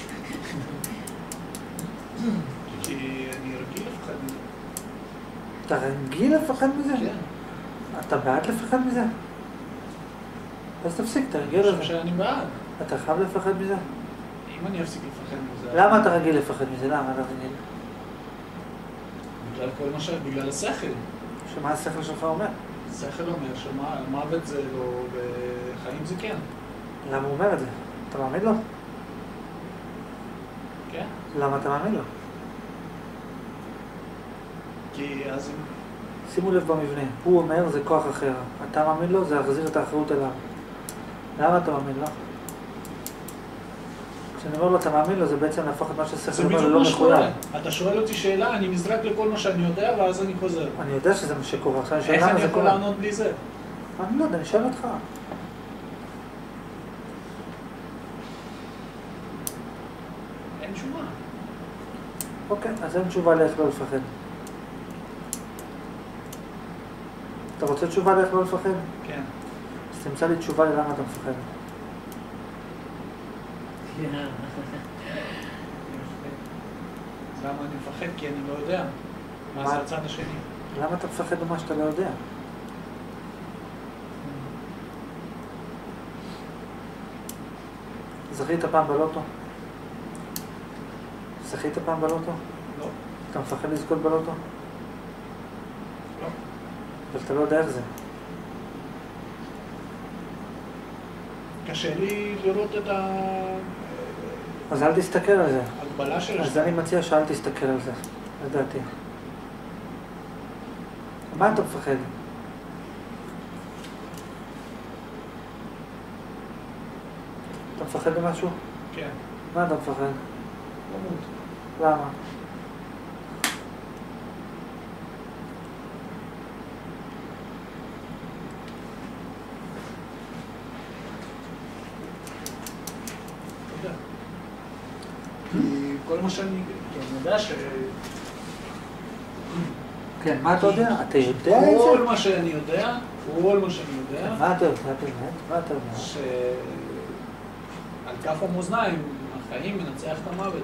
[SPEAKER 5] כי אני רגיל לפחד מזה.
[SPEAKER 2] אתה רגיל לפחד מזה?
[SPEAKER 5] כן.
[SPEAKER 2] אתה בעד לפחד מזה? אז תפסיק, תרגיל
[SPEAKER 5] אני
[SPEAKER 2] לזה.
[SPEAKER 5] חושב שאני בעד.
[SPEAKER 2] אתה חייב לפחד מזה?
[SPEAKER 5] אם אני אפסיק לפחד מזה...
[SPEAKER 2] למה אתה רגיל לפחד מזה? למה אתה רגיל?
[SPEAKER 5] בגלל כל מה ש... בגלל השכל.
[SPEAKER 2] שמה השכל שלך אומר?
[SPEAKER 5] השכל אומר שמוות זה לא, וחיים זה כן.
[SPEAKER 2] למה הוא אומר את זה? אתה מאמין לו?
[SPEAKER 5] כן?
[SPEAKER 2] למה אתה מאמין לו?
[SPEAKER 5] כי אז...
[SPEAKER 2] שימו לב במבנה, הוא אומר זה כוח אחר. אתה מאמין לו? זה להחזיר את האחריות אליו. למה אתה מאמין לו? כשאני אומר לו אתה מאמין לו, זה בעצם להפוך את מה
[SPEAKER 5] זה
[SPEAKER 2] שהשכל אומר
[SPEAKER 5] בדיוק
[SPEAKER 2] ללא
[SPEAKER 5] מה שקורה.
[SPEAKER 2] מחויב.
[SPEAKER 5] אתה שואל אותי שאלה, אני נזרק לכל מה שאני יודע, ואז אני חוזר.
[SPEAKER 2] אני יודע שזה מה שקורה. עכשיו אני שואל
[SPEAKER 5] איך
[SPEAKER 2] למה
[SPEAKER 5] אני
[SPEAKER 2] זה
[SPEAKER 5] יכול
[SPEAKER 2] קורה.
[SPEAKER 5] לענות בלי זה?
[SPEAKER 2] אני לא יודע, אני שואל אותך.
[SPEAKER 5] אין תשובה.
[SPEAKER 2] אוקיי, אז אין תשובה לאיך לא לפחד. אתה רוצה תשובה לאיך לא לפחד?
[SPEAKER 5] כן.
[SPEAKER 2] אז תמצא לי תשובה ללמה אתה מפחד.
[SPEAKER 5] אז למה אני מפחד? כי אני לא יודע. מה
[SPEAKER 2] מה?
[SPEAKER 5] זה הצד השני?
[SPEAKER 2] למה אתה מפחד במה שאתה לא יודע? זכית פעם בלוטו? זכית פעם בלוטו?
[SPEAKER 5] לא.
[SPEAKER 2] אתה מפחד לזכות בלוטו?
[SPEAKER 5] לא.
[SPEAKER 2] אבל אתה לא יודע איך זה.
[SPEAKER 5] קשה לי לראות את
[SPEAKER 2] אז אל תסתכל על זה.
[SPEAKER 5] ההגבלה של
[SPEAKER 2] אז אני מציע שאל תסתכל על זה, לדעתי. מה אתה מפחד? אתה מפחד ממשהו?
[SPEAKER 5] כן.
[SPEAKER 2] מה אתה מפחד?
[SPEAKER 5] למות.
[SPEAKER 2] למה?
[SPEAKER 5] כי כל מה שאני, כי אני יודע ש...
[SPEAKER 2] כן, מה אתה יודע? אתה יודע את
[SPEAKER 5] כל
[SPEAKER 2] זה?
[SPEAKER 5] מה שאני יודע, כל מה שאני יודע,
[SPEAKER 2] מה אתה יודע באמת? מה אתה יודע?
[SPEAKER 5] שעל כף המאזניים, החיים מנצח את המוות.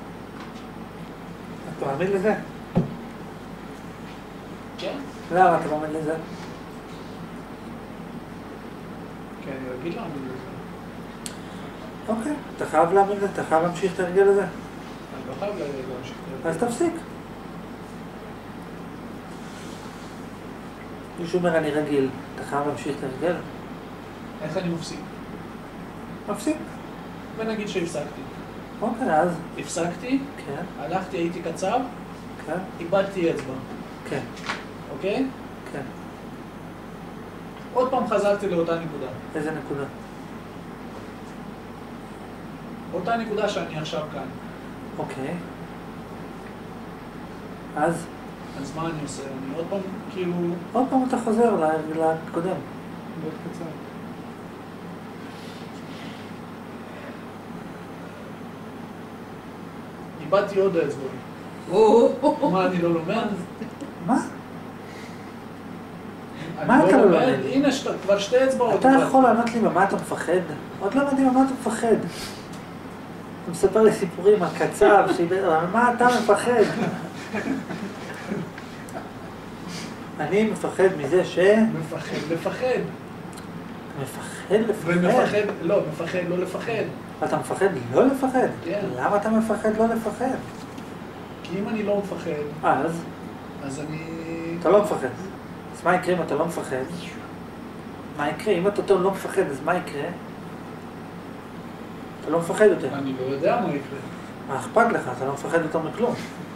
[SPEAKER 2] אתה מאמין לזה?
[SPEAKER 5] כן.
[SPEAKER 2] למה אתה מאמין לזה?
[SPEAKER 5] כן, אני רגיל להאמין לזה.
[SPEAKER 2] אוקיי, אתה חייב להאמין לזה, אתה חייב להמשיך את ההרגל הזה.
[SPEAKER 5] אני לא חייב להמשיך את זה.
[SPEAKER 2] אז תפסיק. מישהו אומר אני רגיל, אתה חייב להמשיך את ההרגל?
[SPEAKER 5] איך אני מפסיק?
[SPEAKER 2] מפסיק.
[SPEAKER 5] ונגיד שהפסקתי.
[SPEAKER 2] אוקיי, אז?
[SPEAKER 5] הפסקתי,
[SPEAKER 2] כן,
[SPEAKER 5] הלכתי, הייתי קצב,
[SPEAKER 2] כן,
[SPEAKER 5] איבדתי אצבע,
[SPEAKER 2] כן,
[SPEAKER 5] אוקיי?
[SPEAKER 2] כן.
[SPEAKER 5] עוד פעם חזרתי לאותה נקודה.
[SPEAKER 2] איזה נקודה?
[SPEAKER 5] אותה נקודה שאני עכשיו כאן.
[SPEAKER 2] אוקיי. אז?
[SPEAKER 5] אז מה אני עושה? אני עוד פעם, כאילו...
[SPEAKER 2] עוד פעם אתה חוזר להרגל הקודם.
[SPEAKER 1] מאוד קצר.
[SPEAKER 5] איבדתי עוד אצבעות. מה, אני לא לומד?
[SPEAKER 2] מה?
[SPEAKER 5] אני
[SPEAKER 2] מה אתה לא
[SPEAKER 5] לומד?
[SPEAKER 2] לומד?
[SPEAKER 5] הנה, שת- כבר שתי אצבעות.
[SPEAKER 2] אתה יכול לענות לי ממה אתה מפחד? עוד לא יודעים ממה אתה מפחד. אתה מספר לי סיפורים על קצב, אבל מה אתה מפחד? אני מפחד מזה ש...
[SPEAKER 5] מפחד, לפחד.
[SPEAKER 2] מפחד לפחד?
[SPEAKER 5] ומפחד, לא, מפחד, לא לפחד.
[SPEAKER 2] אתה מפחד לא לפחד?
[SPEAKER 5] כן.
[SPEAKER 2] למה אתה מפחד לא לפחד?
[SPEAKER 5] כי אם אני לא מפחד,
[SPEAKER 2] אז?
[SPEAKER 5] אז אני...
[SPEAKER 2] אתה לא מפחד. אז מה יקרה אם אתה לא מפחד? מה יקרה? אם אתה לא מפחד, אז מה יקרה? אתה לא מפחד יותר.
[SPEAKER 5] אני לא יודע מה יקרה.
[SPEAKER 2] מה אכפת לך? אתה לא מפחד יותר מכלום.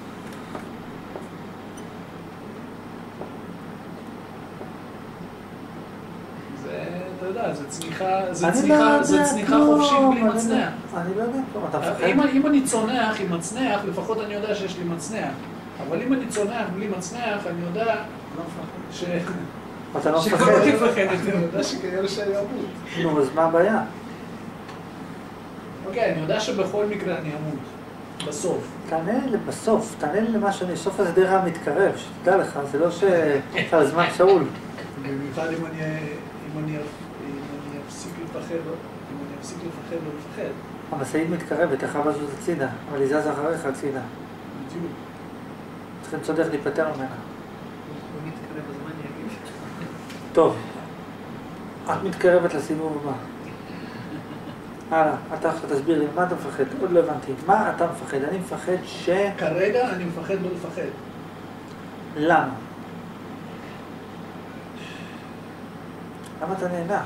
[SPEAKER 5] זה, אתה יודע, זה צניחה, זה
[SPEAKER 2] אני לא
[SPEAKER 5] צניחה,
[SPEAKER 2] יודע
[SPEAKER 5] זה צניחה
[SPEAKER 2] כלום,
[SPEAKER 5] חופשית בלי
[SPEAKER 2] אני לא-
[SPEAKER 5] מצנח.
[SPEAKER 2] אני לא יודע כלום. אתה מפחד?
[SPEAKER 5] אם, אם אני צונח עם מצנח, לפחות אני יודע שיש לי מצנח. אבל אם אני צונח בלי מצנח, אני יודע ש...
[SPEAKER 2] אתה לא
[SPEAKER 5] שכל
[SPEAKER 2] מפחד.
[SPEAKER 5] אני מפחד יותר, אני יודע שכנראה שאני אמות.
[SPEAKER 2] נו, אז מה הבעיה?
[SPEAKER 5] אוקיי, אני יודע שבכל מקרה אני אמות. בסוף.
[SPEAKER 2] תענה לי בסוף, תענה לי למה שאני, סוף הזה די רע מתקרב, שתדע לך, זה לא שאתה על זמן שאול.
[SPEAKER 5] במיוחד אם אני, אם אני, אם אני אפסיק לפחד, לא- אם אני אפסיק לפחד, לא לפחד.
[SPEAKER 2] המשאית מתקרבת, אתה חייב לזוז הצידה, אבל היא זזה אחריך הצידה.
[SPEAKER 5] בדיוק.
[SPEAKER 2] צריך למצוא דרך להיפטר ממנה.
[SPEAKER 7] הוא מתקרב בזמן יגיד.
[SPEAKER 2] טוב, את מתקרבת לסיבוב הבא. הלאה, אתה עכשיו תסביר לי, מה אתה מפחד? עוד לא הבנתי. מה אתה מפחד? אני מפחד ש...
[SPEAKER 5] כרגע אני מפחד לא לפחד.
[SPEAKER 2] למה? למה אתה נאנח?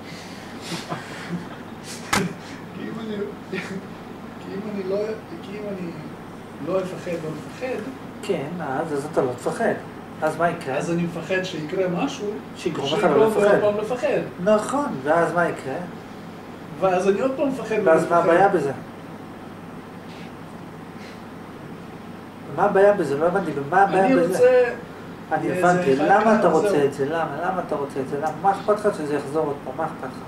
[SPEAKER 5] כי אם אני, כי אם אני לא, כי אם אני לא אפחד לא לפחד,
[SPEAKER 2] כן, אז, אז אתה לא תפחד. אז מה יקרה?
[SPEAKER 5] אז אני מפחד שיקרה משהו,
[SPEAKER 2] שיגרום לך לא
[SPEAKER 5] שיגרום לי עוד
[SPEAKER 2] לפחד.
[SPEAKER 5] פעם לפחד.
[SPEAKER 2] נכון, ואז מה יקרה?
[SPEAKER 5] ואז אני עוד פעם מפחד לא
[SPEAKER 2] ואז מה
[SPEAKER 5] לפחד.
[SPEAKER 2] הבעיה בזה? מה הבעיה בזה? לא הבנתי, ומה הבעיה
[SPEAKER 5] אני
[SPEAKER 2] בזה?
[SPEAKER 5] רוצה...
[SPEAKER 2] אני
[SPEAKER 5] זה
[SPEAKER 2] הבנתי,
[SPEAKER 5] אחד
[SPEAKER 2] למה אתה
[SPEAKER 5] זהו.
[SPEAKER 2] רוצה את זה? למה? למה אתה רוצה את זה? למה? מה אכפת לך שזה יחזור עוד פעם? מה אכפת לך?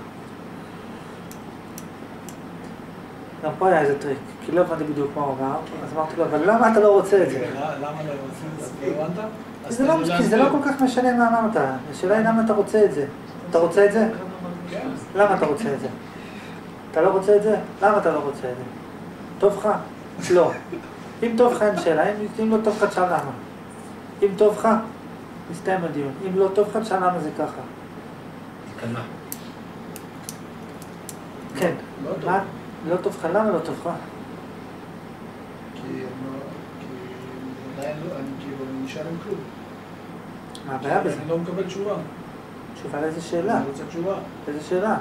[SPEAKER 2] גם פה היה איזה טריק, כי לא הבנתי בדיוק מה הוא אמר, אז אמרתי לו, אבל למה אתה לא רוצה את זה?
[SPEAKER 5] למה לא רוצה? לא הבנת?
[SPEAKER 2] כי
[SPEAKER 5] אז
[SPEAKER 2] זה
[SPEAKER 5] תן
[SPEAKER 2] לא-
[SPEAKER 5] לי
[SPEAKER 2] כי זה לא
[SPEAKER 5] להסביר.
[SPEAKER 2] כל כך משנה מה אמרת, השאלה היא למה אתה רוצה את זה. אתה רוצה את זה?
[SPEAKER 5] כן.
[SPEAKER 2] למה אתה רוצה את זה? אתה לא רוצה את זה? למה אתה לא רוצה את זה? טוב לך? לא. אם טוב לך אין שאלה, אם, אם לא טוב לך תשאל למה. אם טוב לך, נסתיים הדיון. אם לא טוב לך תשאל למה זה ככה.
[SPEAKER 6] תקנה.
[SPEAKER 2] כן.
[SPEAKER 5] לא טוב.
[SPEAKER 2] מה? לא טוב לך? למה לא טוב לך?
[SPEAKER 5] כי אני לא... כי עדיין לא... אני כאילו אני נשאר עם כלום.
[SPEAKER 2] מה הבעיה בזה?
[SPEAKER 5] אני לא מקבל תשובה.
[SPEAKER 2] תשובה לאיזה שאלה?
[SPEAKER 5] אני רוצה תשובה.
[SPEAKER 2] איזה שאלה?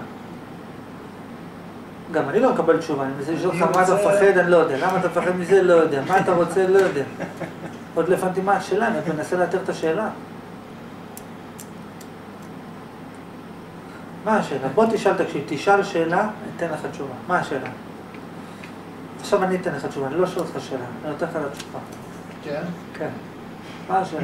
[SPEAKER 2] גם אני לא מקבל תשובה, אני מנסה לשאול אותך
[SPEAKER 5] אני
[SPEAKER 2] מה אתה
[SPEAKER 5] רוצה-
[SPEAKER 2] מפחד, אני לא יודע. למה אתה מפחד מזה? לא יודע. מה אתה רוצה? לא יודע. עוד לא הבנתי מה השאלה, אני מנסה לאתר את השאלה. מה השאלה? בוא תשאל, תקשיב, תשאל שאלה, אני אתן לך תשובה. מה השאלה? עכשיו אני אתן לך תשובה, אני לא שואל אותך שאלה, אני נותן לך את התשובה.
[SPEAKER 5] כן?
[SPEAKER 2] כן. מה השאלה?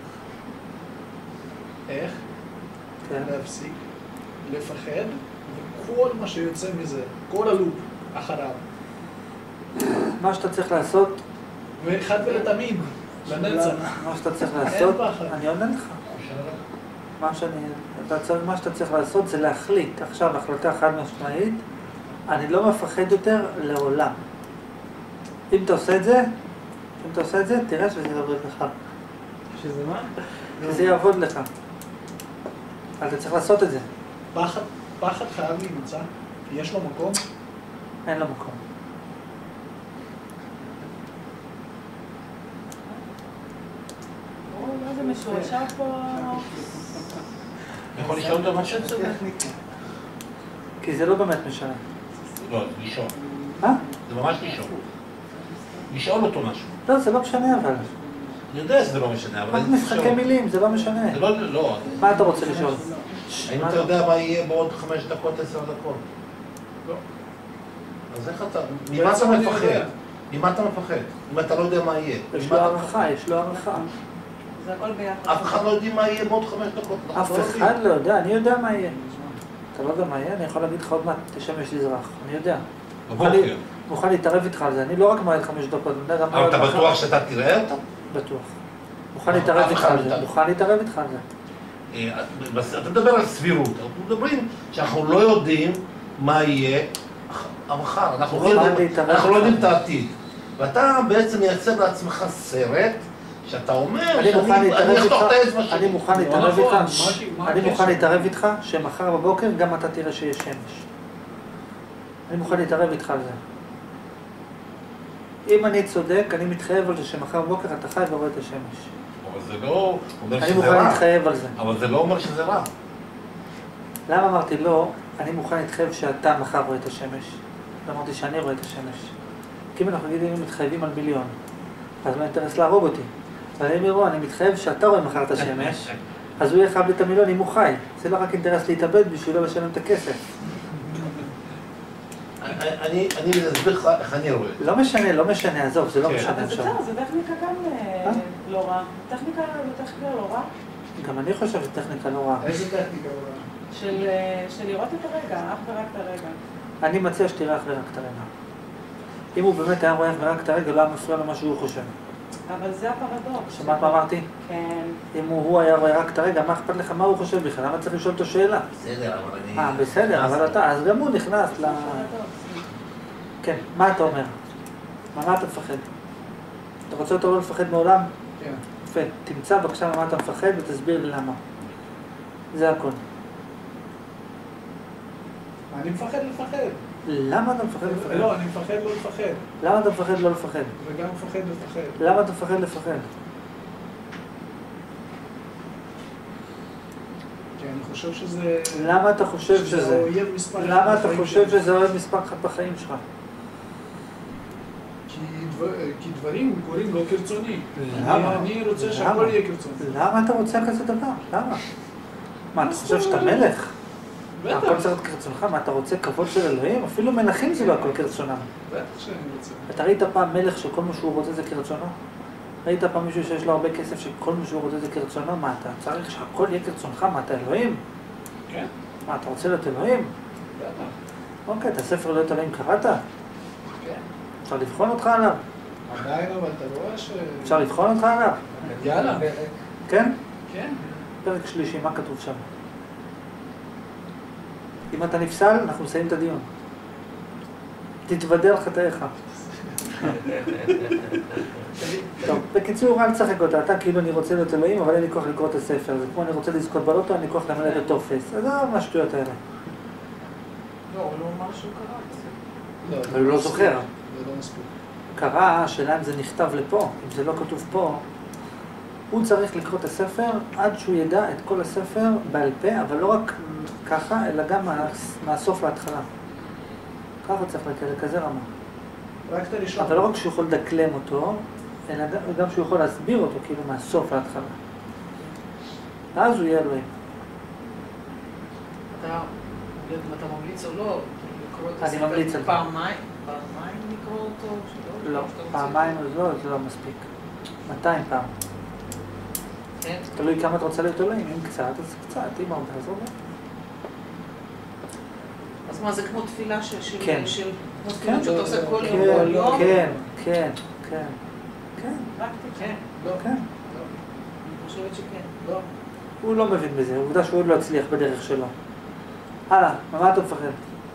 [SPEAKER 5] איך
[SPEAKER 2] כן.
[SPEAKER 5] להפסיק לפחד, וכל מה שיוצא מזה, כל הלופ אחריו.
[SPEAKER 2] מה שאתה צריך לעשות,
[SPEAKER 5] ואחד ולתמיד, לנצח.
[SPEAKER 2] מה שאתה צריך לעשות,
[SPEAKER 5] פחד.
[SPEAKER 2] אני עונה לך. מה שאני, אתה צריך, מה שאתה צריך לעשות זה להחליט, עכשיו החלטה חד משמעית, אני לא מפחד יותר לעולם. אם אתה עושה את זה, אם אתה עושה את זה, תראה שזה יעבוד לך.
[SPEAKER 1] שזה מה?
[SPEAKER 2] שזה יעבוד לך. אבל אתה צריך לעשות את זה.
[SPEAKER 5] פחד, פחד חייב להימצא, יש לו מקום.
[SPEAKER 2] אין לו מקום.
[SPEAKER 4] או, מה זה משועשע פה?
[SPEAKER 6] אני יכול לשאול אותו משהו?
[SPEAKER 2] כי זה לא באמת משנה.
[SPEAKER 6] לא, לשאול.
[SPEAKER 2] מה?
[SPEAKER 6] זה ממש לשאול. לשאול אותו משהו.
[SPEAKER 2] לא, זה לא משנה אבל.
[SPEAKER 6] אני יודע שזה לא משנה, אבל...
[SPEAKER 2] רק
[SPEAKER 6] אני
[SPEAKER 2] משחקי
[SPEAKER 6] לשאול.
[SPEAKER 2] מילים, זה לא משנה.
[SPEAKER 6] זה לא, לא.
[SPEAKER 2] מה אתה רוצה לשאול?
[SPEAKER 6] האם אתה יודע מה יהיה בעוד חמש דקות, עשר דקות?
[SPEAKER 5] לא.
[SPEAKER 6] אז איך אתה... ממה אתה
[SPEAKER 5] בעצם אני
[SPEAKER 6] מפחד?
[SPEAKER 5] יודע.
[SPEAKER 6] ממה אתה מפחד? אם אתה לא יודע מה יהיה.
[SPEAKER 2] יש
[SPEAKER 6] ממה
[SPEAKER 2] לו
[SPEAKER 6] אתה
[SPEAKER 2] הערכה, יש לו הערכה.
[SPEAKER 4] זה הכל ביחד.
[SPEAKER 6] אף אחד לא יודע מה יהיה בעוד חמש דקות. אנחנו
[SPEAKER 2] אף
[SPEAKER 6] לא יודעים.
[SPEAKER 2] אחד לא יודע, אני יודע מה יהיה. אתה לא יודע מה יהיה, אני יכול להגיד לך עוד מעט, תשמש תזרח. אני יודע.
[SPEAKER 6] בבוקר.
[SPEAKER 2] מוכן להתערב איתך על זה, אני לא רק מעל חמש דקות, אני יודע גם
[SPEAKER 6] אבל אתה בטוח שאתה תראה אותו?
[SPEAKER 2] בטוח. מוכן להתערב איתך על זה, מוכן להתערב איתך על זה.
[SPEAKER 6] אה, אתה מדבר על סבירות, אנחנו מדברים שאנחנו לא יודעים מה יהיה המחר, אנחנו לא יודעים- אנחנו לא יודעים את העתיד. ואתה בעצם מייצר לעצמך סרט שאתה אומר
[SPEAKER 2] אני מוכן
[SPEAKER 6] שאני
[SPEAKER 2] להתערב
[SPEAKER 6] אני אחתוך את
[SPEAKER 2] איתך,
[SPEAKER 6] האצבע
[SPEAKER 2] אני
[SPEAKER 6] שלי.
[SPEAKER 2] מוכן
[SPEAKER 5] לא
[SPEAKER 2] להתערב
[SPEAKER 5] נכון,
[SPEAKER 2] איתך,
[SPEAKER 5] מה- מה
[SPEAKER 2] אני
[SPEAKER 5] הקשר?
[SPEAKER 2] מוכן להתערב איתך שמחר בבוקר גם אתה תראה שיש שמש. אני מוכן להתערב איתך על זה. אם אני צודק, אני מתחייב על זה שמחר בבוקר אתה חי ורואה את השמש.
[SPEAKER 6] אבל זה לא אומר
[SPEAKER 2] אני
[SPEAKER 6] שזה
[SPEAKER 2] מוכן
[SPEAKER 6] רע.
[SPEAKER 2] להתחייב על זה.
[SPEAKER 6] אבל זה לא אומר שזה רע.
[SPEAKER 2] למה אמרתי לא? אני מוכן להתחייב שאתה מחר רואה את השמש. לא אמרתי שאני רואה את השמש. כי אם אנחנו נגיד, אם מתחייבים על מיליון, אז לא אינטרס להרוג אותי. אבל אם יראו, אני מתחייב שאתה רואה מחר את השמש, אז הוא יהיה חייב לי את המיליון אם הוא חי. זה לא רק אינטרס להתאבד בשביל לא לשלם את הכסף.
[SPEAKER 6] אני אני אסביר לך איך אני רואה.
[SPEAKER 2] לא משנה, לא משנה, עזוב, זה לא
[SPEAKER 6] כן.
[SPEAKER 2] משנה
[SPEAKER 4] אבל זה
[SPEAKER 2] עכשיו.
[SPEAKER 4] בסדר, זו טכניקה גם אה, לא רע. טכניקה זו טכניקה לא רע.
[SPEAKER 2] גם אני חושב שטכניקה לא רעה.
[SPEAKER 5] איזה טכניקה?
[SPEAKER 4] של אה, של לראות את הרגע, אך ורק את הרגע.
[SPEAKER 2] אני מציע שתראה אך ורק את הרגע. אם הוא באמת היה רואה אך ורק את הרגע, לא היה מפריע לו מה שהוא חושב.
[SPEAKER 4] אבל זה הפרדוקס.
[SPEAKER 2] שמעת מה אמרתי?
[SPEAKER 4] כן.
[SPEAKER 2] אם הוא הוא היה רואה רק את הרגע, מה אכפת לך מה הוא חושב בכלל? למה צריך לשאול אותו שאלה?
[SPEAKER 6] בסדר, אבל אני...
[SPEAKER 2] אה, בסדר, אבל אתה, אז גם הוא נכנס ל...
[SPEAKER 4] פרדוקס.
[SPEAKER 2] כן, מה אתה אומר? מה אתה מפחד? אתה רוצה אותו לא לפחד מעולם?
[SPEAKER 5] כן.
[SPEAKER 2] יפה, תמצא בבקשה מה אתה מפחד ותסביר לי למה. זה הכל.
[SPEAKER 5] אני מפחד לפחד.
[SPEAKER 2] למה אתה מפחד לפחד?
[SPEAKER 5] לא, אני מפחד לא לפחד.
[SPEAKER 2] למה אתה מפחד לא לפחד?
[SPEAKER 5] וגם מפחד לפחד.
[SPEAKER 2] למה אתה מפחד לפחד?
[SPEAKER 5] כי אני חושב שזה...
[SPEAKER 2] למה אתה חושב שזה?
[SPEAKER 5] אויב מספר אחד
[SPEAKER 2] למה אתה
[SPEAKER 5] בחיים
[SPEAKER 2] חושב
[SPEAKER 5] שלי.
[SPEAKER 2] שזה אוהב מספר אחת בחיים שלך?
[SPEAKER 5] כי דבר- כי דברים קורים לא כרצוני.
[SPEAKER 2] למה?
[SPEAKER 5] אני- אני רוצה
[SPEAKER 2] למה?
[SPEAKER 5] שהכל יהיה כרצוני.
[SPEAKER 2] למה אתה רוצה כזה דבר? למה? מה, אתה חושב שאתה מלך?
[SPEAKER 5] בטח.
[SPEAKER 2] הכל צריך להיות כרצונך? מה, אתה רוצה כבוד של אלוהים? אפילו מלכים זה לא הכל כרצונם.
[SPEAKER 5] בטח שאני רוצה.
[SPEAKER 2] אתה ראית פעם מלך שכל מה שהוא רוצה זה כרצונו? ראית פעם מישהו שיש לו הרבה כסף שכל מה שהוא רוצה זה כרצונו? מה, אתה צריך שהכל יהיה כרצונך? מה, אתה אלוהים?
[SPEAKER 5] כן?
[SPEAKER 2] מה, אתה רוצה להיות אלוהים?
[SPEAKER 5] בטח.
[SPEAKER 2] אוקיי, את הספר להיות אלוהים קראת?
[SPEAKER 5] כן.
[SPEAKER 2] אפשר לבחון אותך עליו?
[SPEAKER 5] עדיין אבל אתה רואה ש...
[SPEAKER 2] אפשר לבחון אותך עליו?
[SPEAKER 5] יאללה.
[SPEAKER 2] כן?
[SPEAKER 5] כן.
[SPEAKER 2] פרק שלישי, מה כתוב שם? אם אתה נפסל, אנחנו נסיים את הדיון. תתוודה על חטאיך. טוב, בקיצור, אל תשחק אותה. אתה כאילו אני רוצה להיות אלוהים, אבל אין לי כוח לקרוא את הספר. זה כמו אני רוצה לזכות בלוטו, אין לי כוח למלא את הטופס. אז זה מה השטויות האלה.
[SPEAKER 7] לא, הוא לא אמר שהוא קרא את זה.
[SPEAKER 2] אבל הוא לא זוכר.
[SPEAKER 5] זה לא מספיק.
[SPEAKER 2] קרא, השאלה אם זה נכתב לפה. אם זה לא כתוב פה, הוא צריך לקרוא את הספר עד שהוא ידע את כל הספר בעל פה, אבל לא רק ככה, אלא גם מה, מהסוף להתחלה. ככה צריך לקרוא, לכזה רמה.
[SPEAKER 5] רק את הראשון.
[SPEAKER 2] אבל לא רק שהוא יכול לדקלם אותו, אלא גם שהוא יכול להסביר אותו, כאילו מהסוף להתחלה. ואז הוא יהיה אלוהים.
[SPEAKER 3] אתה, אתה ממליץ או לא, לקרוא את
[SPEAKER 2] אני ממליץ
[SPEAKER 3] הספר
[SPEAKER 2] על זה.
[SPEAKER 3] פעמיים? פעמיים לקרוא אותו? שלא?
[SPEAKER 2] לא, פעמיים זה לא, זה לא מספיק. מאתיים פעם.
[SPEAKER 3] כן.
[SPEAKER 2] תלוי כמה אתה רוצה להיות אלוהים, אם קצת, אז קצת, אם הרבה, אז הרבה.
[SPEAKER 3] אז מה, זה כמו תפילה של... של-
[SPEAKER 2] כן.
[SPEAKER 3] של... כמו
[SPEAKER 2] כן,
[SPEAKER 3] תפילות שאתה עושה כל יום,
[SPEAKER 2] כן,
[SPEAKER 3] כל יום?
[SPEAKER 2] כן, כן, כן, כן,
[SPEAKER 3] כן.
[SPEAKER 5] לא,
[SPEAKER 2] כן.
[SPEAKER 3] אני חושבת שכן.
[SPEAKER 5] לא.
[SPEAKER 2] הוא לא מבין בזה, עובדה שהוא עוד לא הצליח בדרך שלו. הלאה, ממה אתה מפחד?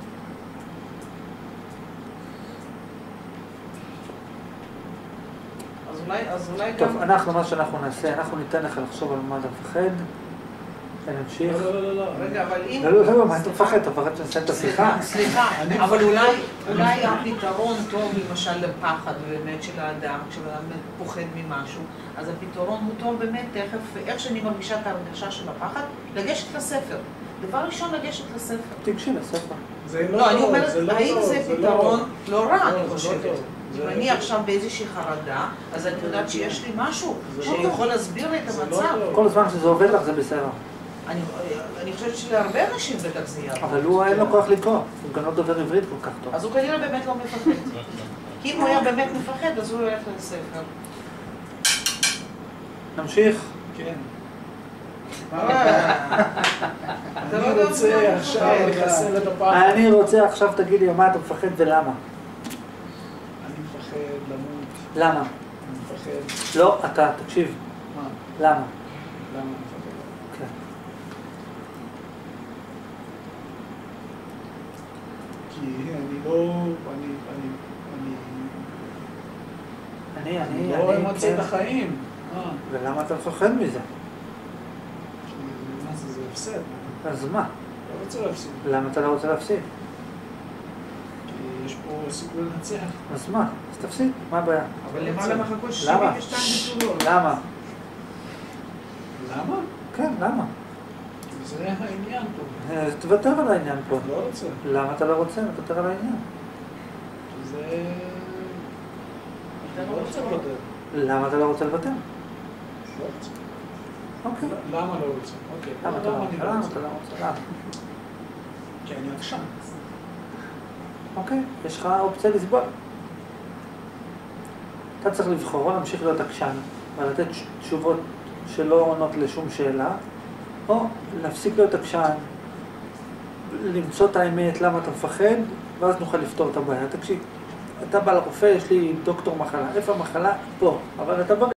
[SPEAKER 3] אז אולי, אז אולי
[SPEAKER 2] טוב,
[SPEAKER 3] גם...
[SPEAKER 2] אנחנו, מה שאנחנו נעשה, אנחנו ניתן לך לחשוב על מה אתה מפחד, ונמשיך.
[SPEAKER 5] לא, לא, לא, לא.
[SPEAKER 3] רגע, אבל אם...
[SPEAKER 2] לא, לא, לא, מה אתה מפחד? אתה מפחד שנסיים את השיחה?
[SPEAKER 3] סליחה, אבל אולי, אולי הפתרון טוב למשל לפחד באמת של האדם, כשאדם פוחד ממשהו, אז הפתרון הוא טוב באמת תכף, איך שאני מרגישה את ההרגשה של הפחד, לגשת לספר. דבר ראשון, לגשת לספר.
[SPEAKER 2] תקשיב לספר.
[SPEAKER 5] זה לא
[SPEAKER 3] לא, אני
[SPEAKER 5] טוב,
[SPEAKER 3] אומרת,
[SPEAKER 5] זה לא
[SPEAKER 3] האם
[SPEAKER 5] טוב,
[SPEAKER 3] זה
[SPEAKER 5] זה
[SPEAKER 3] פתרון
[SPEAKER 5] לא-
[SPEAKER 3] לא רע,
[SPEAKER 5] לא,
[SPEAKER 3] אני
[SPEAKER 5] זה לא
[SPEAKER 3] חושבת.
[SPEAKER 5] טוב.
[SPEAKER 3] אם
[SPEAKER 5] זה-
[SPEAKER 3] אני עכשיו באיזושהי חרדה, אז אני יודעת שיש לי משהו
[SPEAKER 5] זה לא
[SPEAKER 3] שיכול להסביר לי את
[SPEAKER 5] זה לא
[SPEAKER 3] המצב.
[SPEAKER 5] טוב.
[SPEAKER 2] כל זמן שזה עובד לך זה בסדר.
[SPEAKER 3] אני, אני חושבת שלהרבה אנשים בטח זה יעבור.
[SPEAKER 2] אבל הוא אין לו כוח לקרוא, הוא גם לא דובר עברית כל כך טוב.
[SPEAKER 3] אז הוא כנראה באמת לא מפחד. כי אם הוא היה באמת מפחד, אז הוא הולך לספר.
[SPEAKER 2] נמשיך.
[SPEAKER 5] כן.
[SPEAKER 3] אתה לא
[SPEAKER 5] אני
[SPEAKER 3] יודע
[SPEAKER 5] רוצה
[SPEAKER 3] מה
[SPEAKER 5] עכשיו
[SPEAKER 3] הוא מפחד.
[SPEAKER 5] לחסל את הפחד.
[SPEAKER 2] אני רוצה עכשיו תגיד לי מה אתה מפחד ולמה.
[SPEAKER 5] אני מפחד למות,
[SPEAKER 2] למה?
[SPEAKER 5] אני מפחד...
[SPEAKER 2] לא, אתה, תקשיב.
[SPEAKER 5] מה?
[SPEAKER 2] למה?
[SPEAKER 5] למה אני מפחד?
[SPEAKER 2] כן.
[SPEAKER 5] כי אני לא... אני... אני... אני...
[SPEAKER 2] אני, אני,
[SPEAKER 5] לא
[SPEAKER 2] אני,
[SPEAKER 5] אמצא את
[SPEAKER 2] כן.
[SPEAKER 5] החיים. אה,
[SPEAKER 2] ולמה אתה מפחד מזה?
[SPEAKER 5] כי מה זה, זה הפסד.
[SPEAKER 2] אז מה?
[SPEAKER 5] לא רוצה להפסיד.
[SPEAKER 2] למה אתה לא רוצה להפסיד?
[SPEAKER 5] כי יש פה סיכוי לנצח.
[SPEAKER 2] אז מה? אז תפסיד, מה הבעיה?
[SPEAKER 3] אבל למעלה מחכו
[SPEAKER 2] למה?
[SPEAKER 3] שבעים ושתיים בתולות.
[SPEAKER 2] למה?
[SPEAKER 5] למה?
[SPEAKER 2] כן, למה?
[SPEAKER 5] זה העניין פה.
[SPEAKER 2] אז תוותר על העניין פה.
[SPEAKER 5] לא רוצה.
[SPEAKER 2] למה אתה לא רוצה? תוותר על העניין.
[SPEAKER 5] כי זה...
[SPEAKER 3] אתה
[SPEAKER 5] אני
[SPEAKER 3] לא
[SPEAKER 5] לא
[SPEAKER 3] רוצה
[SPEAKER 5] רוצה
[SPEAKER 3] לוותר.
[SPEAKER 5] לוותר.
[SPEAKER 2] למה אתה לא רוצה לוותר?
[SPEAKER 5] לא רוצה.
[SPEAKER 2] אוקיי.
[SPEAKER 5] למה לא רוצה? אוקיי.
[SPEAKER 2] למה אתה לא
[SPEAKER 5] אני
[SPEAKER 2] רוצה?
[SPEAKER 5] לא
[SPEAKER 2] למה
[SPEAKER 5] רוצה?
[SPEAKER 2] אתה לא רוצה? למה?
[SPEAKER 5] כי אני עקשן.
[SPEAKER 2] אוקיי, יש לך אופציה לסבול. אתה צריך לבחור או להמשיך להיות עקשן ולתת תשובות שלא עונות לשום שאלה, או להפסיק להיות עקשן, למצוא את האמת, למה אתה מפחד, ואז נוכל לפתור את הבעיה. תקשיב, אתה בא לרופא, יש לי דוקטור מחלה. איפה המחלה? פה. אבל אתה בא...